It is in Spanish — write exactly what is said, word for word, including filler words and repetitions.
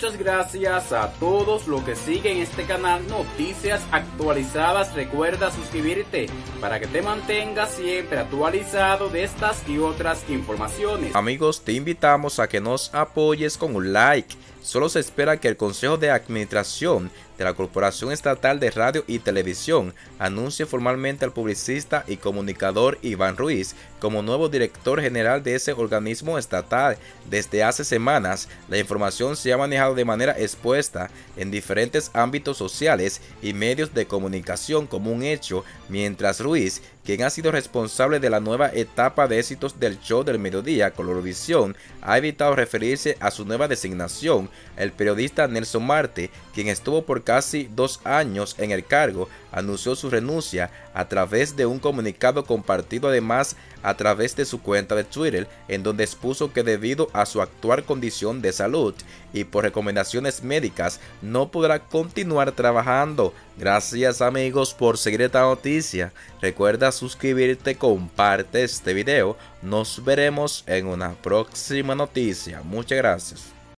Muchas gracias a todos los que siguen este canal Noticias Actualizadas. Recuerda suscribirte para que te mantengas siempre actualizado de estas y otras informaciones. Amigos, te invitamos a que nos apoyes con un like. Solo se espera que el Consejo de Administración de la Corporación Estatal de Radio y Televisión anuncie formalmente al publicista y comunicador Iván Ruiz como nuevo director general de ese organismo estatal. Desde hace semanas, la información se ha manejado de manera expuesta en diferentes ámbitos sociales y medios de comunicación como un hecho, mientras Ruiz, quien ha sido responsable de la nueva etapa de éxitos del show del mediodía Colorovisión, ha evitado referirse a su nueva designación. El periodista Nelson Marte, quien estuvo por casi dos años en el cargo, anunció su renuncia a través de un comunicado compartido además a través de su cuenta de Twitter, en donde expuso que debido a su actual condición de salud y por recomendaciones médicas no podrá continuar trabajando. Gracias amigos por seguir esta noticia. Recuerda suscribirte, comparte este video. Nos veremos en una próxima noticia. Muchas gracias.